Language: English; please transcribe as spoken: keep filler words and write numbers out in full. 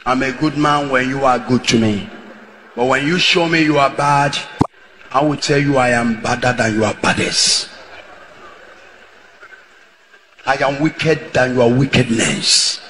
I'm a good man when you are good to me. But when you show me you are bad, I will tell you I am badder than you are baddest. I am wicked than your wickedness.